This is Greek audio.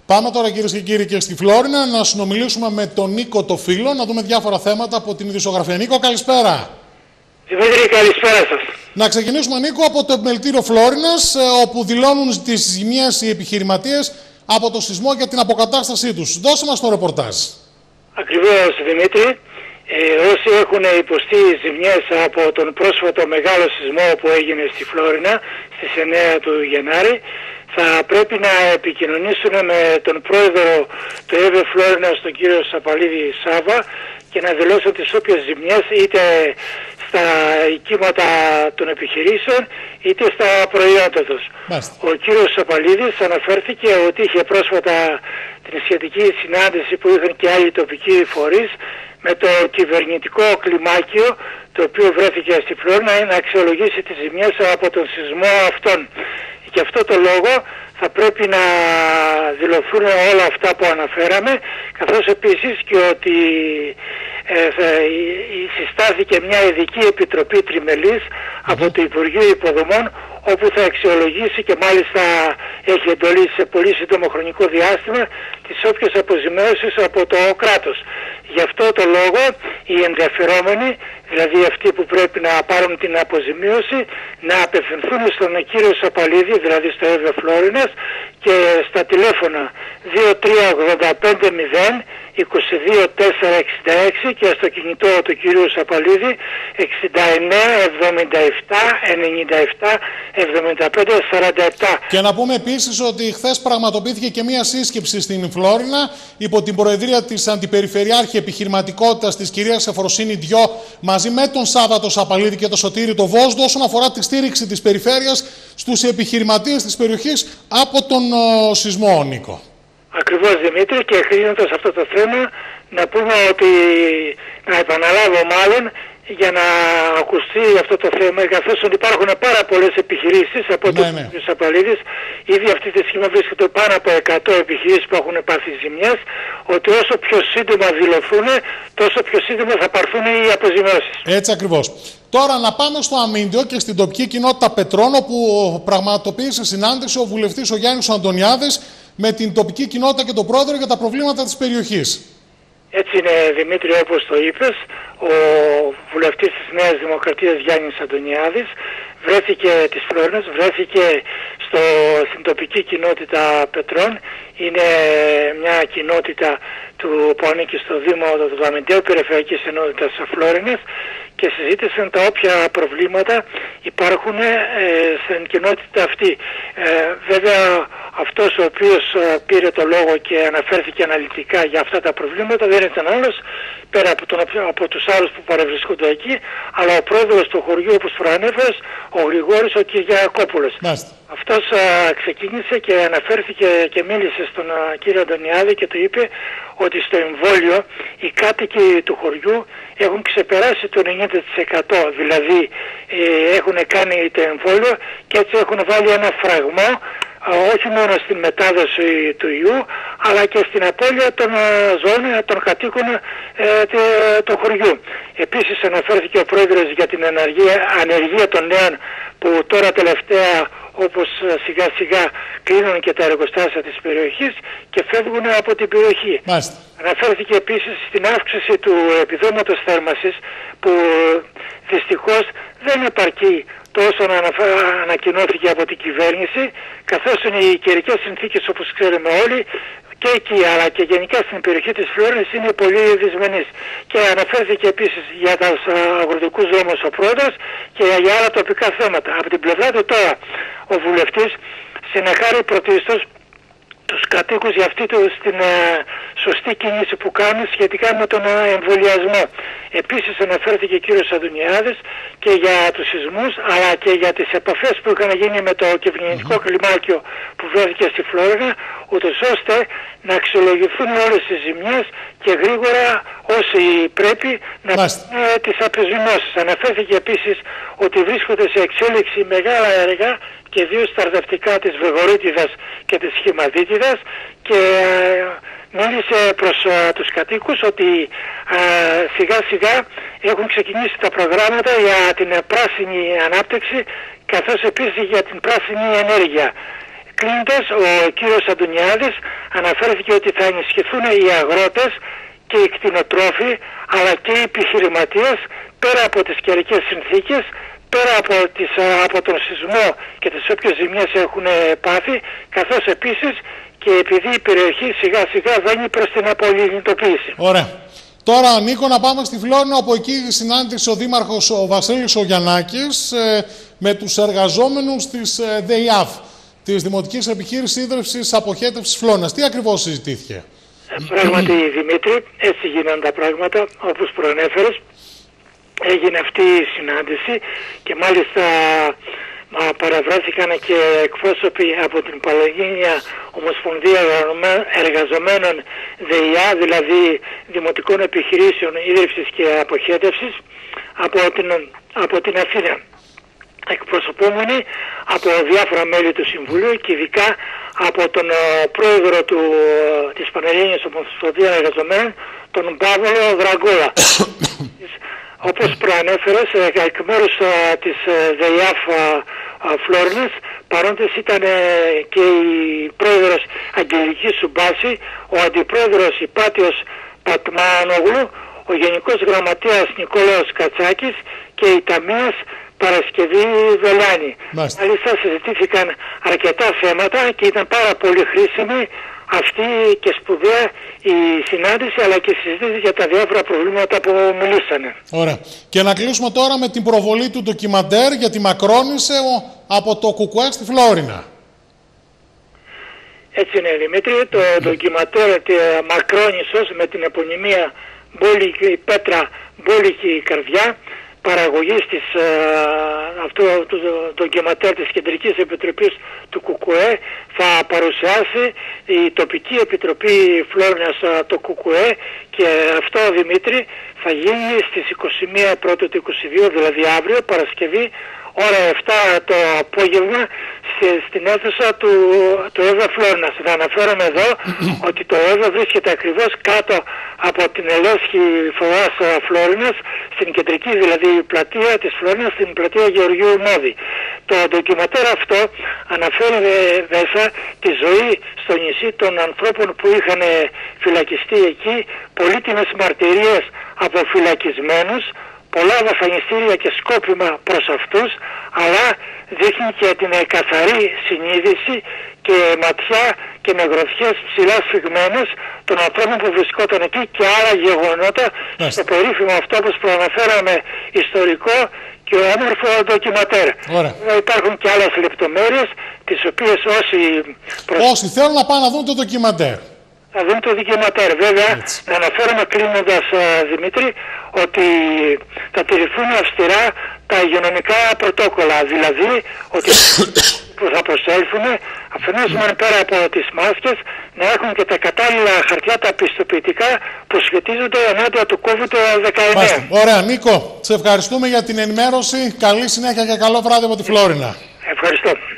Πάμε τώρα, κυρίες και κύριοι, και στη Φλόρινα να συνομιλήσουμε με τον Νίκο το φίλο, να δούμε διάφορα θέματα από την ειδησιογραφία. Νίκο, καλησπέρα. Δημήτρη, καλησπέρα σας. Να ξεκινήσουμε, Νίκο, από το επιμελητήριο Φλόρινας, όπου δηλώνουν τις ζημιές οι επιχειρηματίες από το σεισμό για την αποκατάστασή τους. Δώσε μας το ρεπορτάζ. Ακριβώς, Δημήτρη. Όσοι έχουν υποστεί ζημιές από τον πρόσφατο μεγάλο σεισμό που έγινε στη Φλόρινα στις 9 του Γενάρη, θα πρέπει να επικοινωνήσουν με τον πρόεδρο του ΕΒ Φλόρινας, τον κύριο Σαπαλίδη Σάβα, και να δηλώσουν τις όποιες ζημιές, είτε στα οικήματα των επιχειρήσεων είτε στα προϊόντα τους. Ο κύριος Σαπαλίδης αναφέρθηκε ότι είχε πρόσφατα την σχετική συνάντηση που είχαν και άλλοι τοπικοί φορείς με το κυβερνητικό κλιμάκιο, το οποίο βρέθηκε στη Φλόρινα, να αξιολογήσει τις ζημιές από τον σεισμό αυτόν. Γι' αυτό το λόγο θα πρέπει να δηλωθούν όλα αυτά που αναφέραμε, καθώς επίσης και ότι συστάθηκε μια ειδική επιτροπή τριμελής από το Υπουργείο Υποδομών, όπου θα αξιολογήσει και μάλιστα έχει εντολή σε πολύ σύντομο χρονικό διάστημα τις όποιες αποζημιώσεις από το κράτος. Γι' αυτό το λόγο οι ενδιαφερόμενοι, δηλαδή αυτοί που πρέπει να πάρουν την αποζημίωση, να απευθυνθούν στον κύριο Σαπαλίδη, δηλαδή στο ΕΒ Φλόρινας, και στα τηλέφωνα 23850 22466 και στο κινητό του κυρίου Σαπαλίδη 69 77 97 75 47. Και να πούμε επίσης ότι χθες πραγματοποιήθηκε και μία σύσκεψη στην Φλόρινα υπό την προεδρία της Αντιπεριφερειάρχη Επιχειρηματικότητας της κυρίας Εφροσύνη Διό, μαζί με τον Σάββατο Σαπαλίδη και τον Σωτήρη το Βόσδο, όσον αφορά τη στήριξη της περιφέρειας στους επιχειρηματίες της περιοχής από τον σεισμό, Νίκο. Ακριβώς, Δημήτρη, και κλείνοντας αυτό το θέμα να πούμε ότι, να επαναλάβω μάλλον, για να ακουστεί αυτό το θέμα, καθώς υπάρχουν πάρα πολλές επιχειρήσεις από τον κ. Σαπαλίδης, ήδη αυτή τη στιγμή βρίσκονται πάνω από 100 επιχειρήσεις που έχουν πάθει ζημιές, ότι όσο πιο σύντομα δηλωθούν, τόσο πιο σύντομα θα πάρθουν οι αποζημιώσεις. Έτσι ακριβώς. Τώρα να πάμε στο Αμίντιο και στην τοπική κοινότητα Πετρών, όπου πραγματοποίησε συνάντηση ο βουλευτής ο Γιάννης Αντωνιάδης με την τοπική κοινότητα και τον πρόεδρο για τα προβλήματα της περιοχής. Έτσι είναι, Δημήτρη, όπως το είπες, ο βουλευτής της Νέας Δημοκρατίας Γιάννης Αντωνιάδης της Φλόρινας βρέθηκε στην τοπική κοινότητα Πετρών. Είναι μια κοινότητα που ανήκει στο Δήμο του Αμιντέου, Περιφερειακής Ενότητας Φλόρινας, και συζήτησαν τα όποια προβλήματα υπάρχουν στην κοινότητα αυτή. Βέβαια, αυτός ο οποίος πήρε το λόγο και αναφέρθηκε αναλυτικά για αυτά τα προβλήματα δεν ήταν άλλος, πέρα από τους άλλους που παρευρισκούνται εκεί, αλλά ο πρόεδρος του χωριού, όπως προανέφερες, ο Γρηγόρης ο Κυριακόπουλος. Αυτός ξεκίνησε και αναφέρθηκε και μίλησε στον κύριο Αντωνιάδη και του είπε ότι στο εμβόλιο οι κάτοικοι του χωριού έχουν ξεπεράσει το 90%, δηλαδή έχουν κάνει το εμβόλιο και έτσι έχουν βάλει ένα φραγμό όχι μόνο στην μετάδοση του ιού, αλλά και στην απώλεια των ζώων, των κατοίκων του χωριού. Επίσης αναφέρθηκε ο πρόεδρος για την ανεργία των νέων, που τώρα τελευταία, όπως σιγά σιγά κλείνουν και τα εργοστάσια της περιοχής και φεύγουν από την περιοχή. Αναφέρθηκε επίσης στην αύξηση του επιδόματος θέρμανσης, που δυστυχώς δεν επαρκεί τόσο ανακοινώθηκε από την κυβέρνηση, καθώς είναι οι καιρικές συνθήκες, όπως ξέρουμε όλοι, και εκεί αλλά και γενικά στην περιοχή της Φλόρινας είναι πολύ δυσμενής. Και αναφέρθηκε επίσης για τους αγροτικούς δρόμους ο πρόεδρος και για άλλα τοπικά θέματα. Από την πλευρά του τώρα ο βουλευτής συνεχάρει πρωτίστως τους κατοίκους για αυτή την σωστή κίνηση που κάνουν σχετικά με τον εμβολιασμό. Επίσης αναφέρθηκε ο κύριος Αντωνιάδης και για τους σεισμούς, αλλά και για τις επαφές που είχαν γίνει με το κυβερνητικό κλιμάκιο που βρέθηκε στη Φλόρινα, ούτως ώστε να αξιολογηθούν όλες τις ζημιές και γρήγορα όσοι πρέπει να πάρουν τις αποζημιώσεις. Αναφέρθηκε επίσης ότι βρίσκονται σε εξέλιξη μεγάλα έργα και δύο σταρδευτικά της Βεγορίτιδας και της Χυμαδίτιδας, και μίλησε προς τους κατοίκους ότι σιγά σιγά έχουν ξεκινήσει τα προγράμματα για την πράσινη ανάπτυξη, καθώς επίσης για την πράσινη ενέργεια. Κλείνοντας, ο κύριος Αντωνιάδης αναφέρθηκε ότι θα ενισχυθούν οι αγρότες και οι κτηνοτρόφοι αλλά και οι επιχειρηματίες πέρα από τις καιρικές συνθήκες, πέρα από τον σεισμό και τις όποιες ζημιές έχουν πάθει, καθώς επίσης και επειδή η περιοχή σιγά σιγά βαίνει προς την απολυνητοποίηση. Ωραία. Τώρα, Νίκο, να πάμε στη Φλόρινα, όπου εκεί συνάντησε ο Δήμαρχος ο Βασίλης ο Γιαννάκης με τους εργαζόμενους της ΔΕΙΑΒ, της Δημοτικής Επιχείρησης Ίδρυυσης Αποχέτευσης Φλόρινας. Τι ακριβώς συζητήθηκε? Πράγματι, Δημήτρη, έτσι γίνανε τα πράγματα, όπως προανέφερες. Έγινε αυτή η συνάντηση και μάλιστα παραβρέθηκαν και εκπρόσωποι από την Πανελλήνια Ομοσπονδία Εργαζομένων ΔΕΙΑ, δηλαδή Δημοτικών Επιχειρήσεων Ίδρυυσης και Αποχέτευσης, από την Αθήνα, εκπροσωπούμενοι από διάφορα μέλη του Συμβουλίου και ειδικά από τον πρόεδρο της Πανελλήνιας Ομοσπονδίας Εργαζομένων, τον Παύλο Δραγκόλα. Όπως προανέφερες, εκ μέρους της ΔΕΙΑΦ Φλόρινας, παρόντες ήταν και η πρόεδρος Αγγελική Σουμπάση, ο αντιπρόεδρος Υπάτιος Πατμάνογλου, ο γενικός γραμματέας Νικόλαος Κατσάκης και η ταμείας Παρασκευή Βελάνη. Μάλιστα συζητήθηκαν αρκετά θέματα και ήταν πάρα πολύ χρήσιμη αυτή και σπουδαία η συνάντηση, αλλά και η συζήτηση για τα διάφορα προβλήματα που μιλήσανε. Ωραία. Και να κλείσουμε τώρα με την προβολή του ντοκιμαντέρ για τη Μακρόνισσε από το ΚΚΕ στη Φλόρινα. Έτσι είναι, Δημήτρη. Το ντοκιμαντέρ Μακρόνισσος με την επωνυμία Μπόλικη Πέτρα, Μπόλικη Καρδιά, παραγωγής αυτού του ντοκιματέρ της Κεντρικής Επιτροπής του ΚΚΕ, θα παρουσιάσει η τοπική επιτροπή Φλόρινας το ΚΚΕ, και αυτό, Δημήτρη, θα γίνει στις 21 Πρώτου του 22, δηλαδή αύριο, Παρασκευή, ώρα 7 το απόγευμα, στην αίθουσα του ΕΒΑ Φλόρινας. Να αναφέρομαι εδώ ότι το ΕΒΑ βρίσκεται ακριβώς κάτω από την Ελέσχη Φωάς Φλόρινας, στην κεντρική δηλαδή πλατεία της Φλόρινας, στην πλατεία Γεωργίου Μόδη. Το ντοκιματέρ αυτό αναφέρει μέσα τη ζωή στο νησί των ανθρώπων που είχαν φυλακιστεί εκεί, πολύτιμες μαρτυρίες από φυλακισμένους, πολλά βασανιστήρια και σκόπιμα προς αυτούς, αλλά δείχνει και την καθαρή συνείδηση και ματιά και με γροθιές ψηλά σφιγμένες των ανθρώπων που βρισκόταν εκεί και άλλα γεγονότα στο περίφημο αυτό, όπως προαναφέραμε, ιστορικό και όμορφο ντοκιματέρ. Υπάρχουν και άλλες λεπτομέρειες, τις οποίες όσοι θέλουν να πάνε να δουν το ντοκιματέρ, θα δουν το ντοκιματέρ. Βέβαια, να αναφέρομαι κλείνοντας, Δημήτρη, ότι θα τηρηθούν αυστηρά τα υγειονομικά πρωτόκολλα, δηλαδή ότι που θα προσέλθουν αφενός πέρα από τις μάσκες να έχουν και τα κατάλληλα χαρτιά, τα πιστοποιητικά που σχετίζονται ενάντια του COVID-19. Ωραία, Νίκο, σε ευχαριστούμε για την ενημέρωση. Καλή συνέχεια και καλό βράδυ από τη Φλόρινα. Ευχαριστώ.